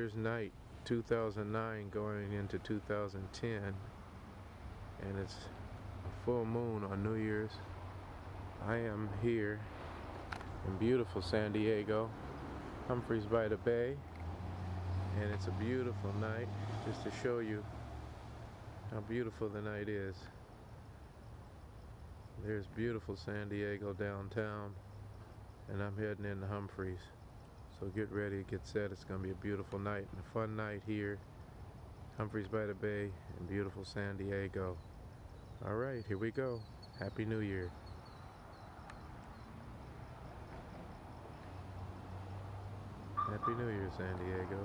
Year's night 2009 going into 2010, and it's a full moon on New Year's. I am here in beautiful San Diego, Humphreys by the Bay, and it's a beautiful night. Just to show you how beautiful the night is. There's beautiful San Diego downtown, and I'm heading into Humphreys. So get ready, get set. It's going to be a beautiful night and a fun night here, Humphreys by the Bay in beautiful San Diego. Alright, here we go. Happy New Year. Happy New Year, San Diego.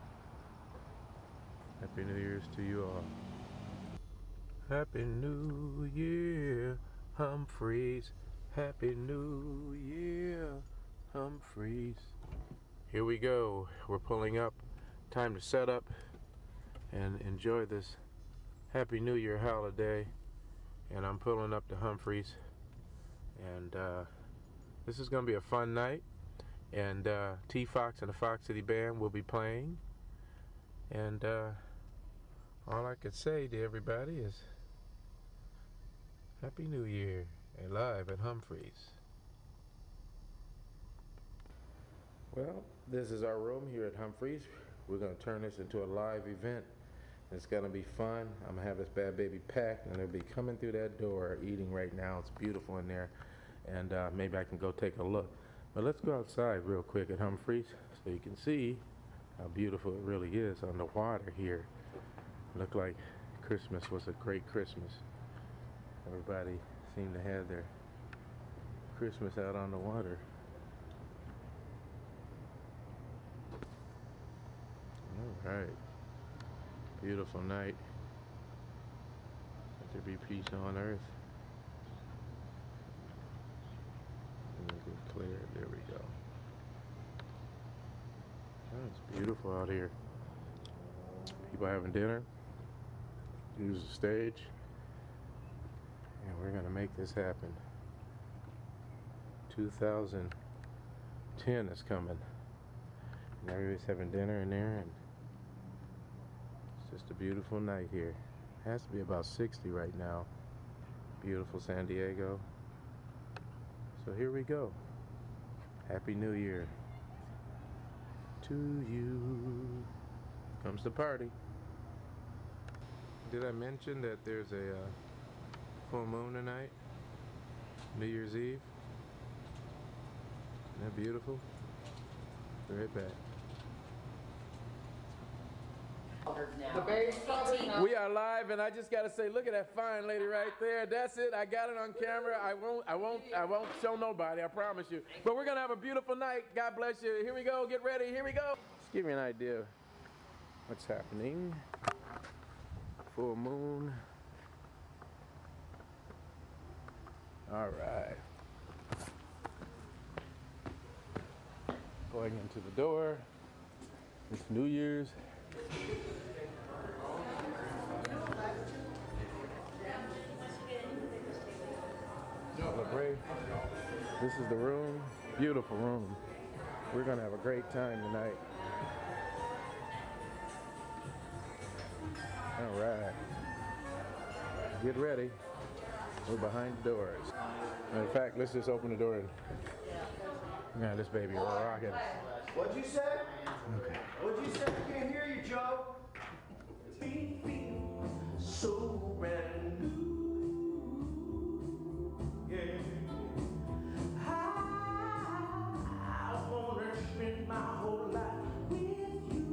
Happy New Year's to you all. Happy New Year, Humphreys. Happy New Year, Humphreys. Here we go. We're pulling up. Time to set up and enjoy this Happy New Year holiday. And I'm pulling up to Humphreys. And this is going to be a fun night. And TFOX and the Fox City Band will be playing. And all I could say to everybody is Happy New Year and live at Humphreys. Well, this is our room here at Humphreys. We're going to turn this into a live event. It's going to be fun. I'm going to have this bad baby packed, and they'll be coming through that door eating right now. It's beautiful in there, and maybe I can go take a look. But let's go outside real quick at Humphreys so you can see how beautiful it really is on the water here. Looked like Christmas was a great Christmas. Everybody seemed to have their Christmas out on the water. Alright, beautiful night. Let there be peace on earth. And make it clear. There we go. Oh, it's beautiful out here. People having dinner. Use the stage. And we're going to make this happen. 2010 is coming. And everybody's having dinner in there, and it's just a beautiful night here. It has to be about 60 right now. Beautiful San Diego. So here we go. Happy New Year to you. Comes the party. Did I mention that there's a full moon tonight? New Year's Eve. Isn't that beautiful? Be right back. We are live, and I just gotta say, look at that fine lady right there. That's it. I got it on camera. I won't show nobody, I promise you. But we're gonna have a beautiful night. God bless you. Here we go. Get ready. Here we go. Let's give you an idea of what's happening. Full moon. All right. Going into the door. It's New Year's. Celebrate. This is the room. Beautiful room. We're gonna have a great time tonight. All right. Get ready. We're behind the doors. Matter of fact, let's just open the door and yeah, this baby rocking. What'd you say? Okay. What'd you say? I can't hear you, Joe. So brand new. Yeah. I wanna spend my whole life with you.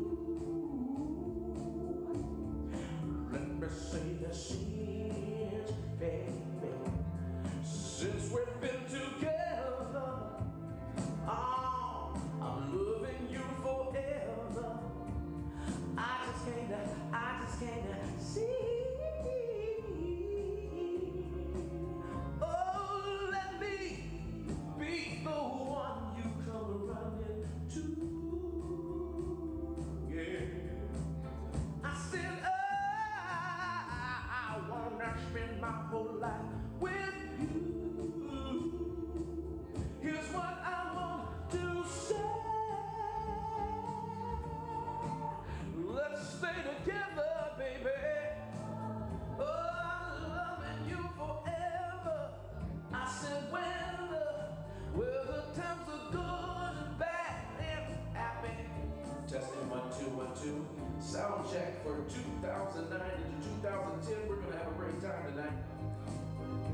Let me say the scenes, baby. Since we've been together, oh, I'm loving you forever. I just can't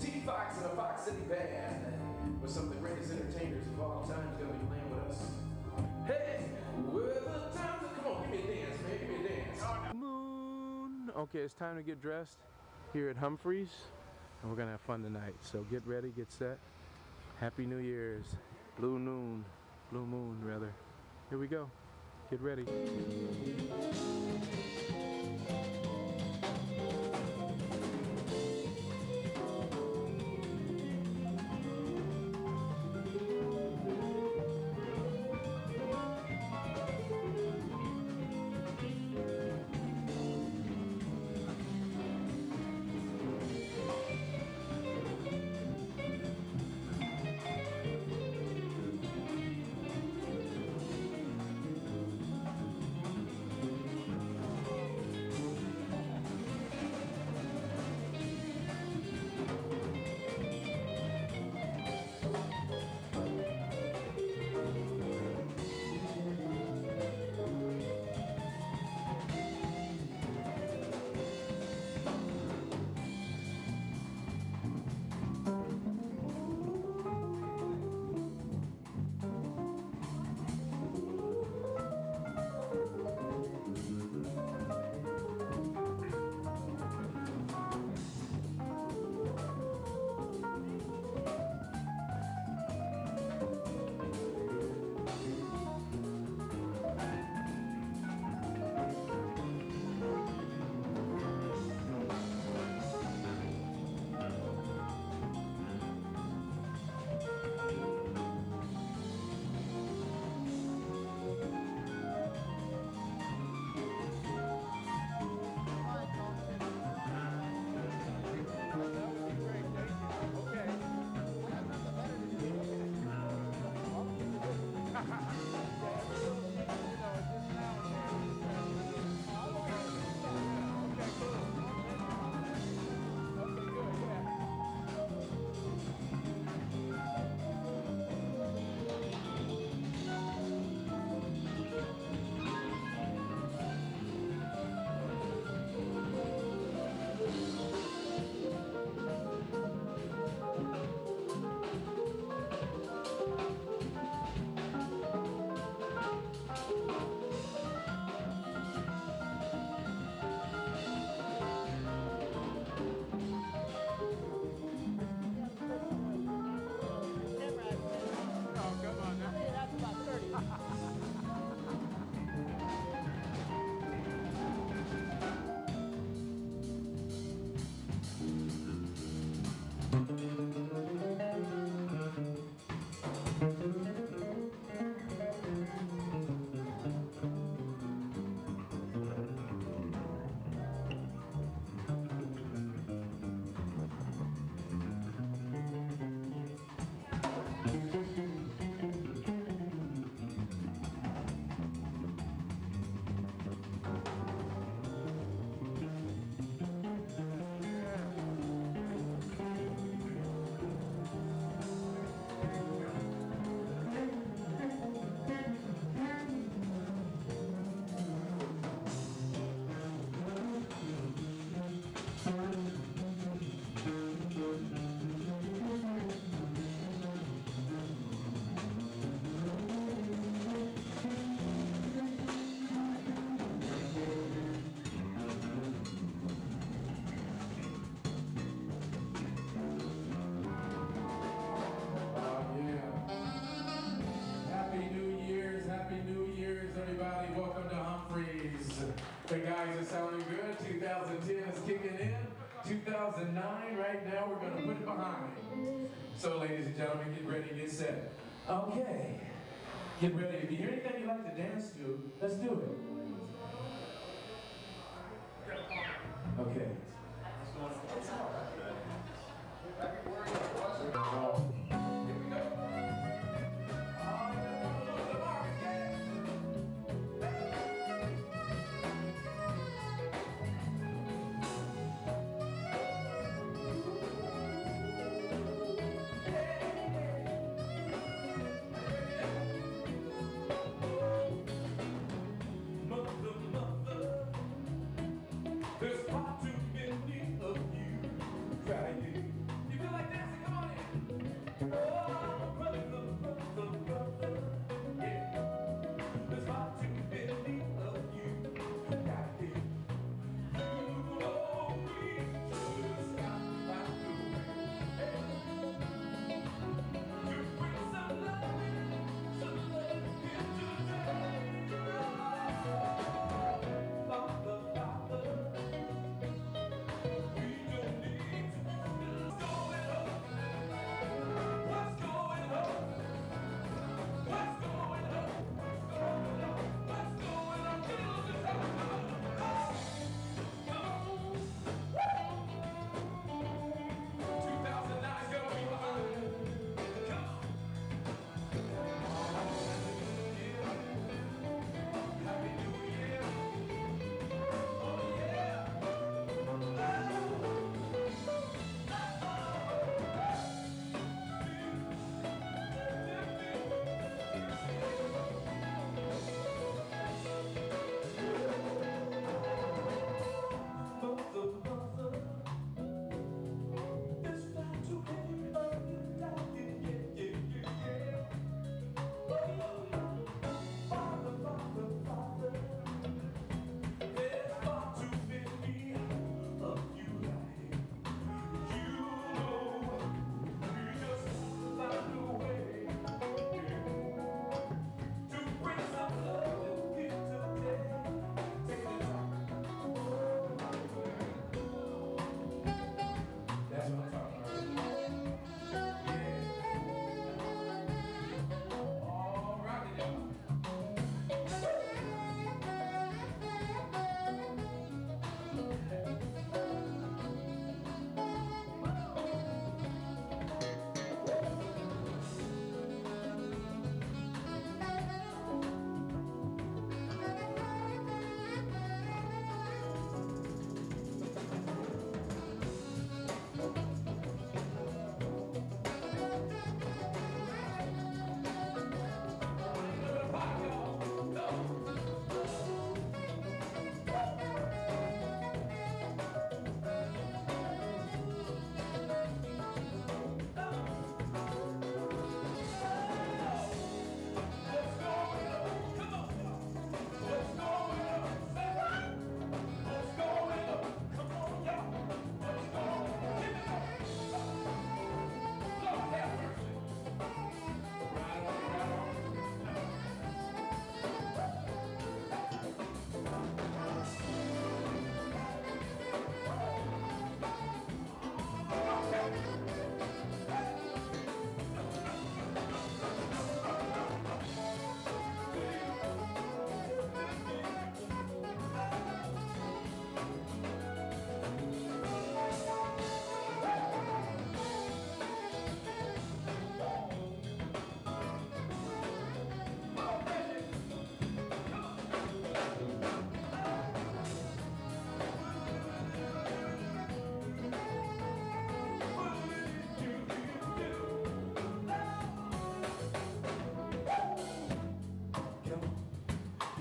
TFOX and a Fox City band with some of the greatest entertainers of all time is going to be playing with us. Hey, with the times, come on, give me a dance, man, give me a dance. Moon. Okay, it's time to get dressed here at Humphreys, and we're gonna have fun tonight. So get ready, get set. Happy New Year's. Blue moon rather. Here we go. Get ready. Everybody, welcome to Humphreys. The guys are sounding good. 2010 is kicking in. 2009, right now, we're going to put it behind. So, ladies and gentlemen, get ready, get set. Okay. Get ready. If you hear anything you like to dance to, let's do it. Okay. There's far too many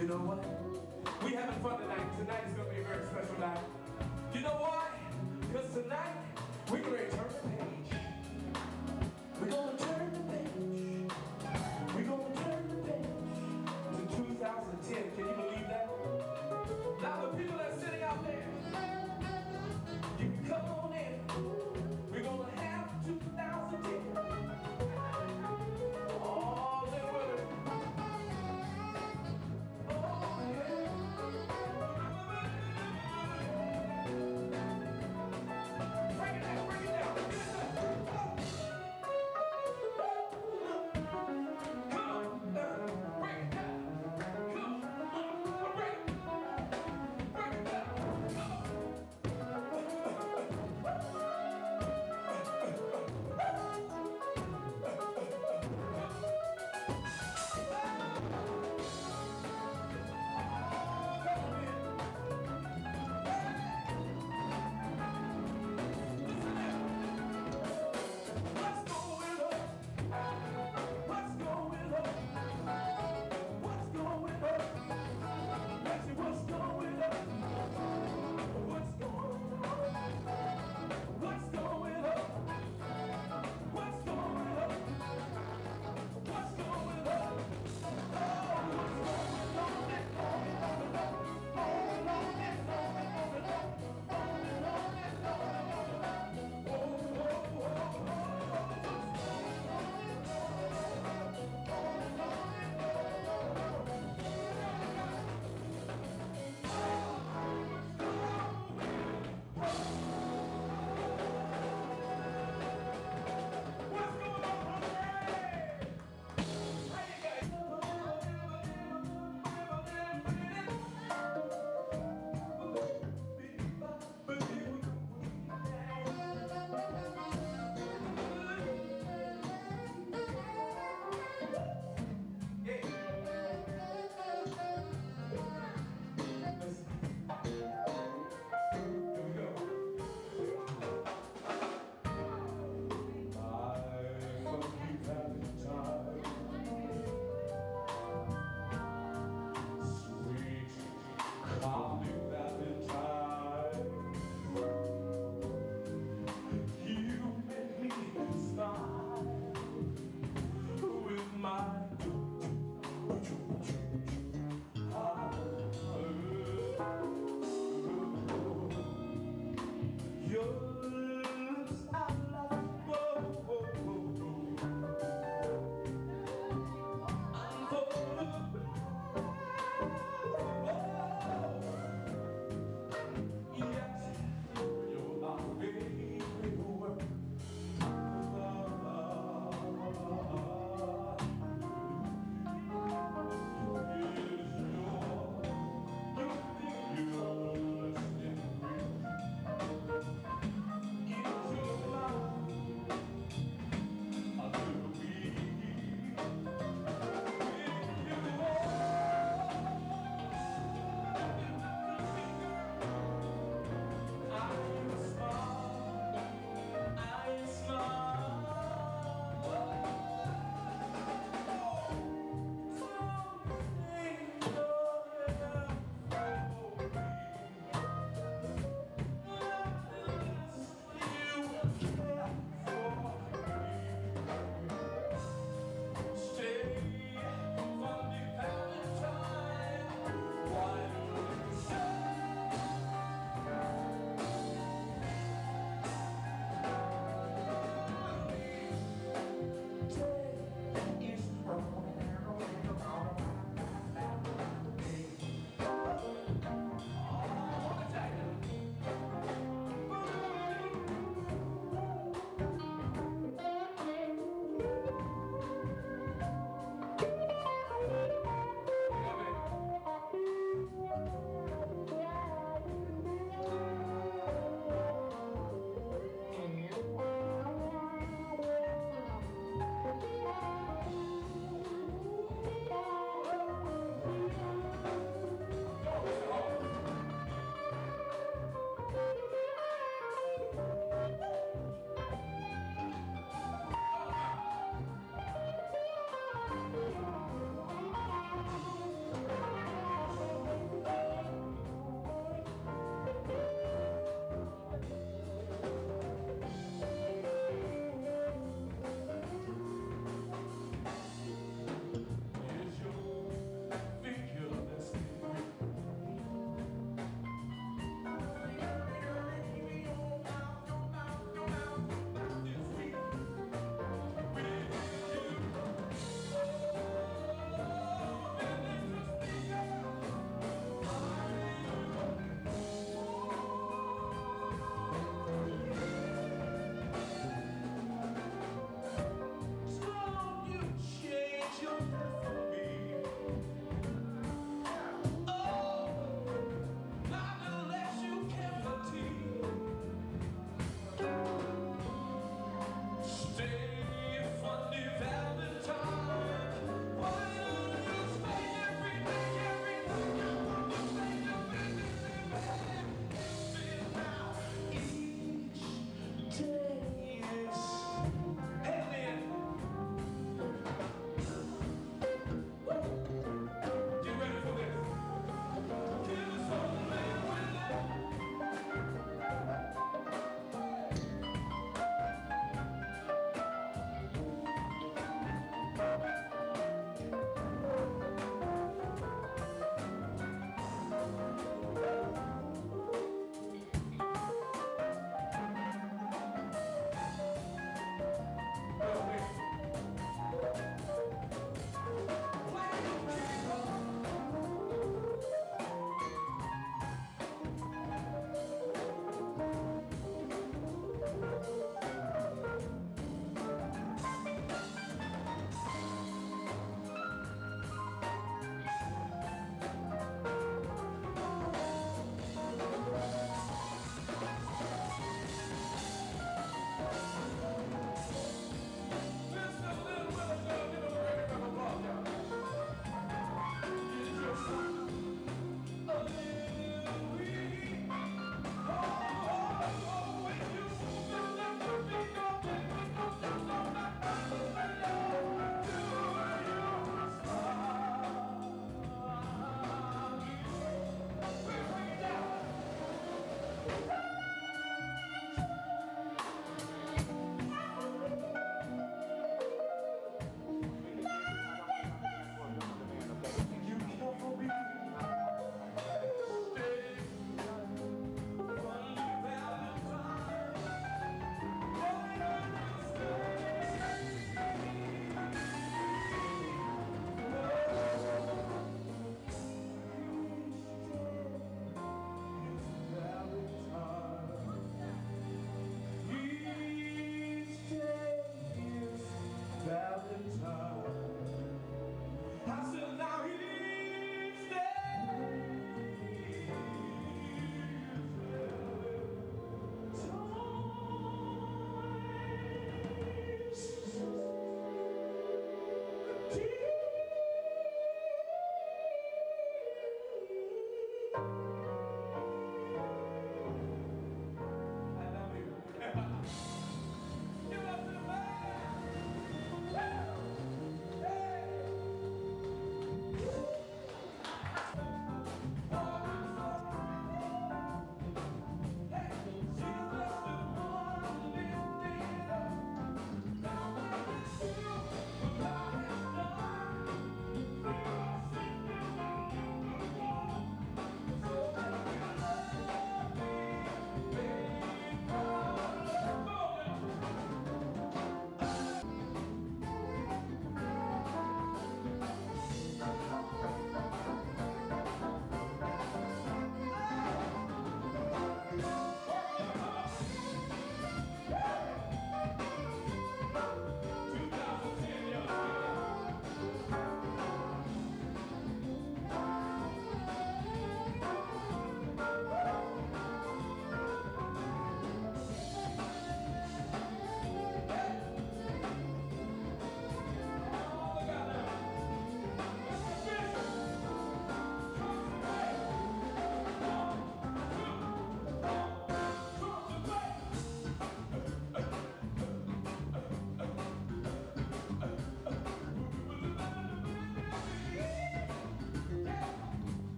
You know what? We having fun tonight. Tonight is going to be a very special night. You know why? Because tonight, we're going to turn the page. We're going to turn the page. We're going to turn the page to 2010. Can you believe that? Now the people that are sitting out there, you can come on in. We're going to have 2010. Oh, live with it. Oh, yeah. Break it down, break it down.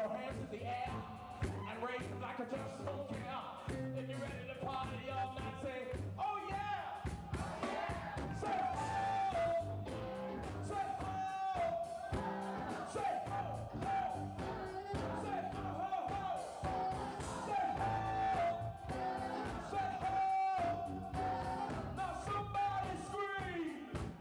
your hands in the air and raise them like a just don't care. If you're ready to party all night, say, oh yeah! Oh yeah! Say oh! Say oh! Say ho ho! Say ho ho ho! Say ho! Say ho! Now somebody scream!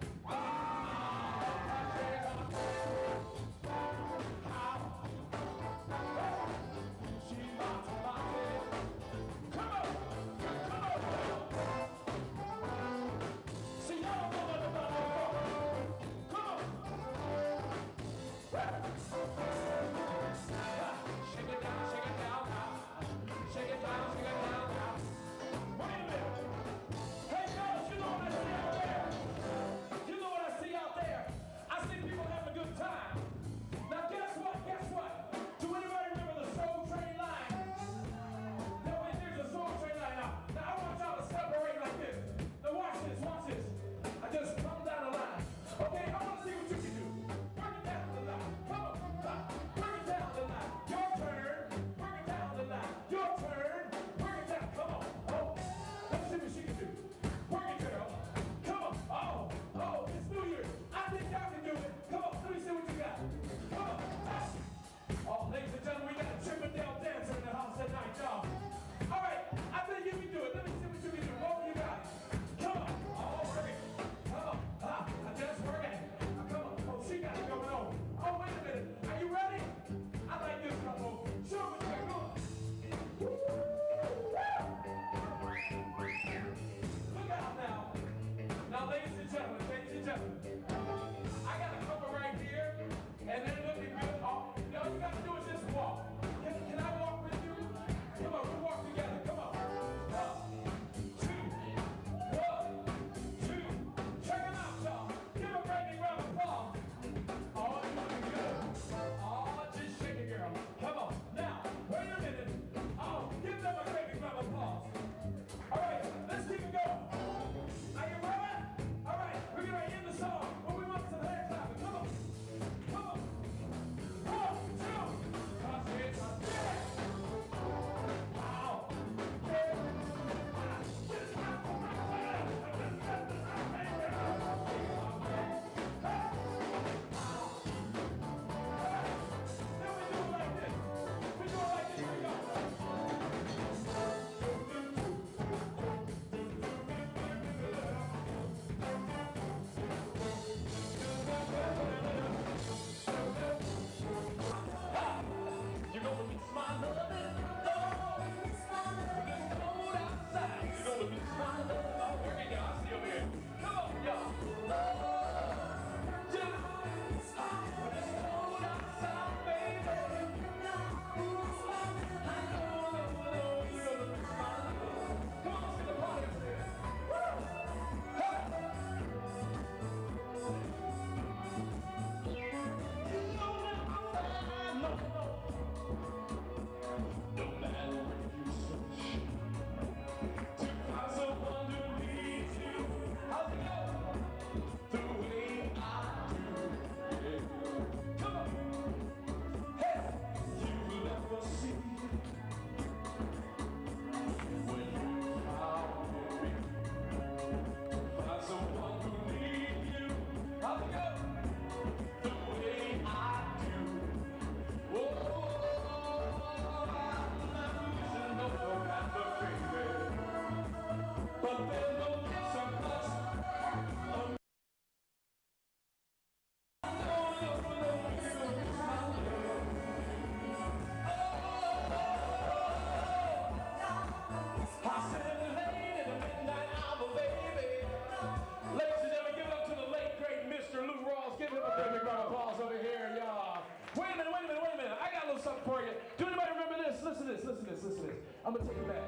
I'm gonna take it back.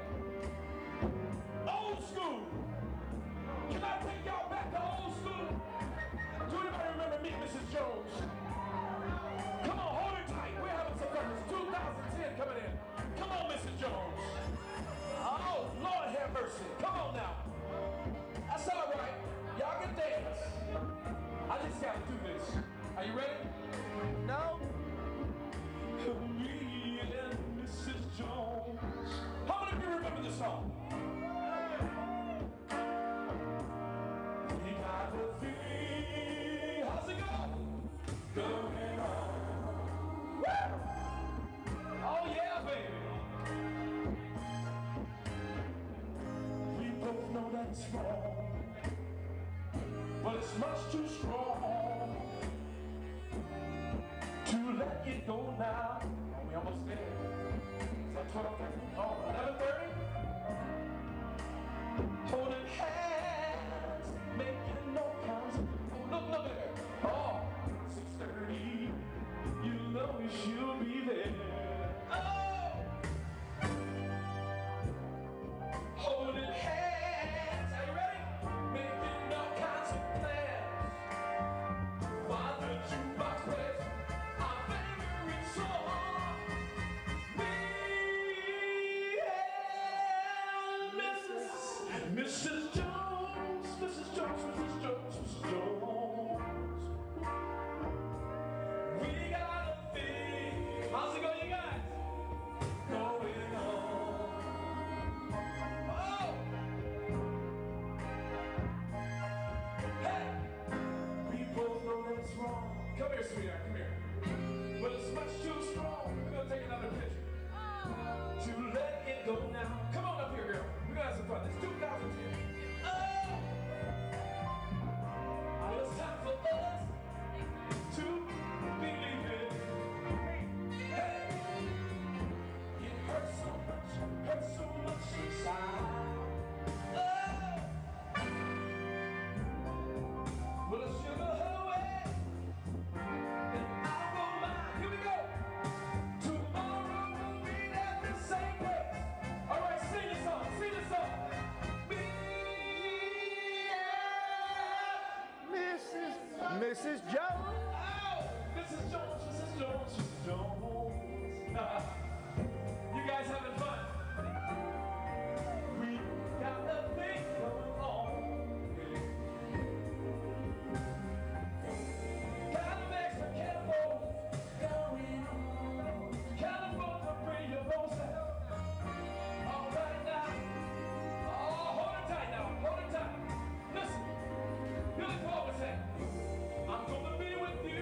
Old school. Can I take y'all back to old school? Do anybody remember me, Mrs. Jones? Come on, hold it tight. We're having some fun. It's 2010 coming in. Come on, Mrs. Jones. Oh, Lord have mercy. Come on now. That's all right. Y'all can dance. I just gotta do this. Are you ready? No. Me it's wrong, but it's much too strong to let it go now. Are we almost there? Is that 12:30? Oh, 11:30? Holding hands, making no kinds of, look at her. Oh, 6:30, you know we should be there. Oh! Holding hands, are you ready? Making all kinds of plans. While the jukebox plays our favorite song, me and Mrs. Jones, Mrs. Jones, Mrs. Jones, Mrs. Jones. We got a thing. How's it going, you guys? Going on. Oh! Hey! We both know that it's wrong. Come here, sweetheart, come here. But it's much too strong. We're gonna take another picture. To let it go now. Come on up here, girl. We're gonna have some fun. It's 2010. Oh! Well, it's time for us to believe it. Hey! It hurts so much inside. Oh! Well, it's sugar her way, and I won't mind. Here we go. Tomorrow we'll meet at the same place. All right, sing the song, sing the song. Me and Mrs. Jones. oh, Mrs. Jones, Mrs. Jones, Mrs. Jones. You guys having fun? We got the thing going on. Kind of extra careful going on. Kind of fun to bring your bones out. All right now. Oh, hold it tight now. Hold it tight. Listen. Billy Paul was saying, I'm gonna be with you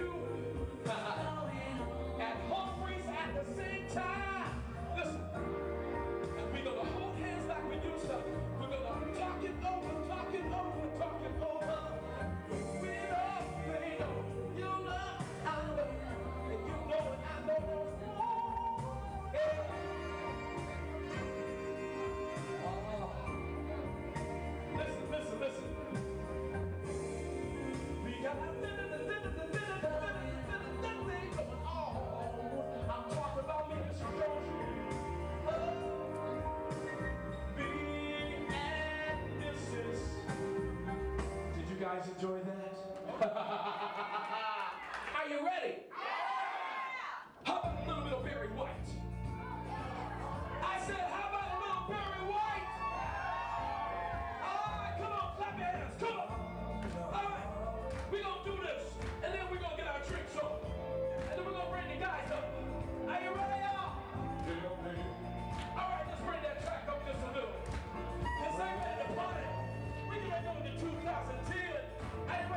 at Humphreys at the same time. Listen. And we're gonna hold hands like we used to. We're gonna talk it over, talk it over, talk it over. We know, you know, I know, and you know it, I know what's wrong. Yeah. Listen, listen, listen. We got that thing going on. I'm talking about me, Mr. Jones. Oh, me and Mrs. Did you guys enjoy that? Are you ready? How about a little bit of Barry White? I said, how about a little Barry White? All right, come on, clap your hands, come on. All right, we're gonna do this, and then we're gonna get our drinks on, and then we're gonna bring the guys up. Are you ready, y'all? All right, let's bring that track up just a little. Cause I'm ready to party. We get ready to go into 2010. Are you ready?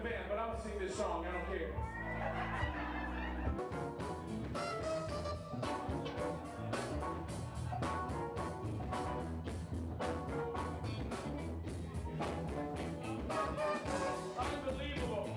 band, but I'm gonna sing this song, I don't care. Unbelievable.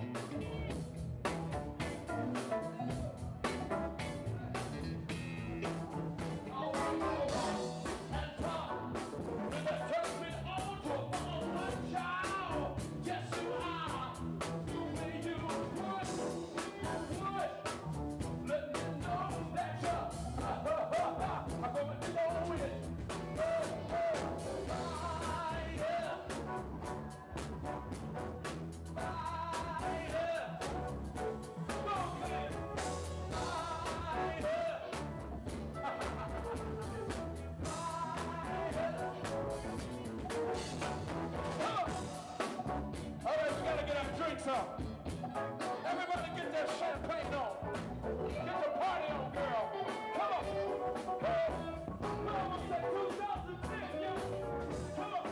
Everybody get that champagne on. Get the party on, girl. Come on. Hey. Come on, say 2010, yo. Come on.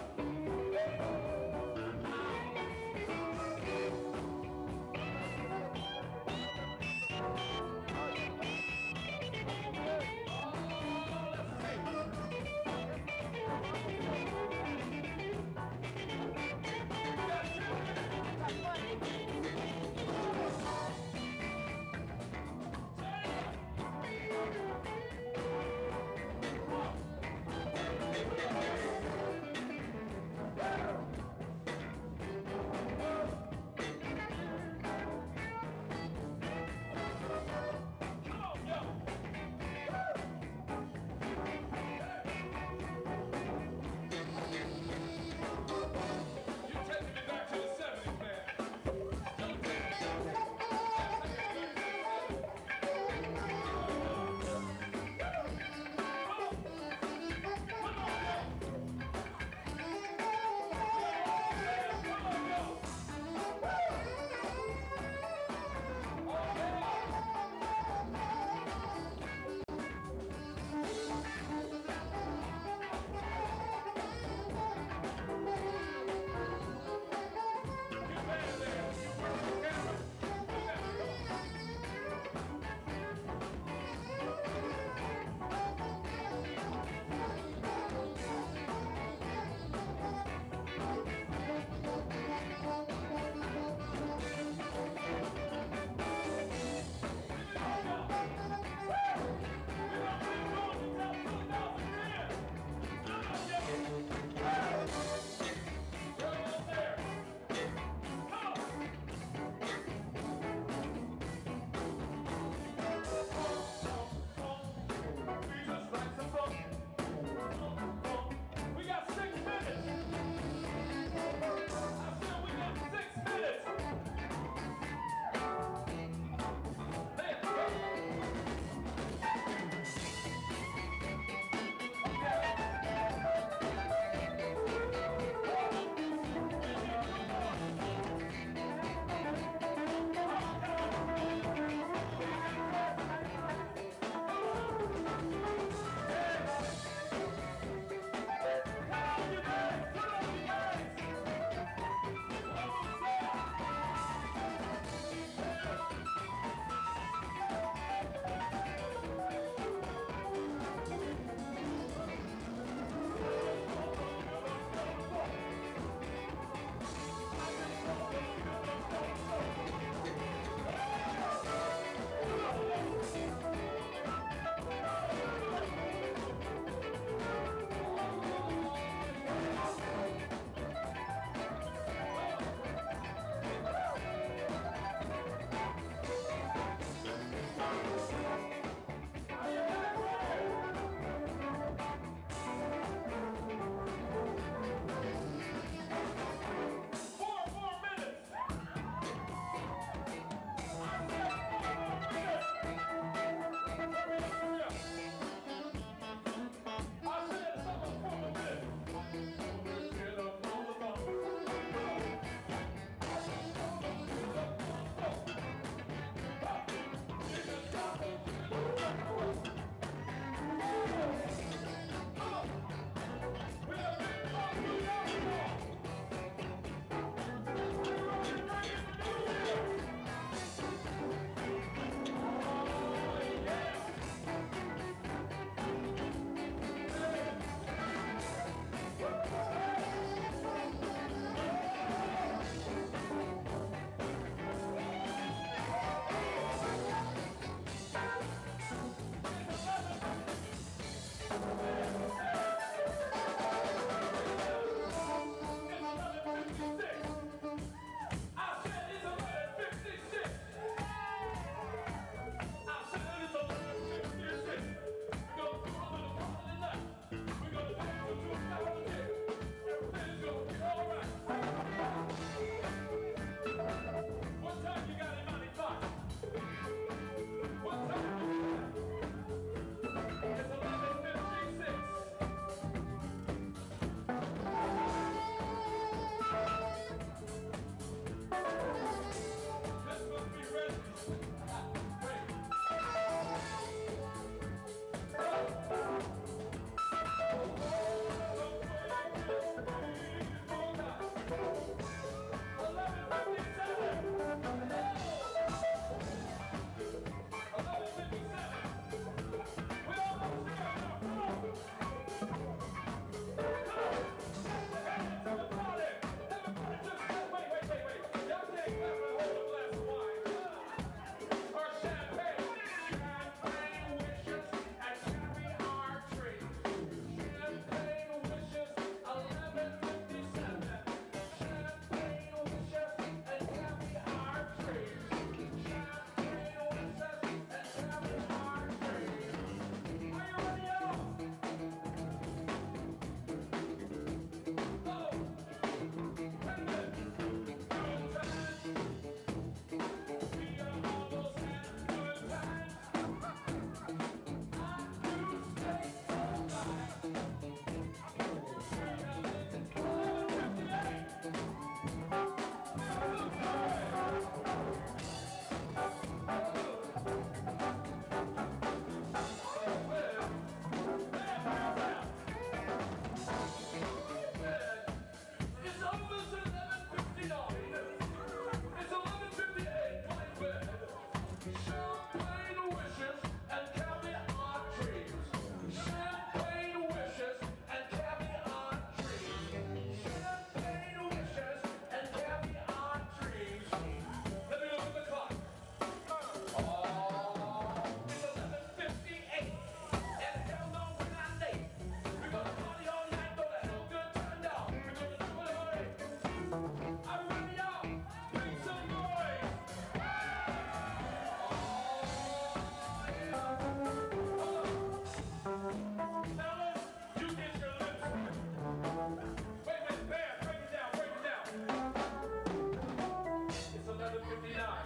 59.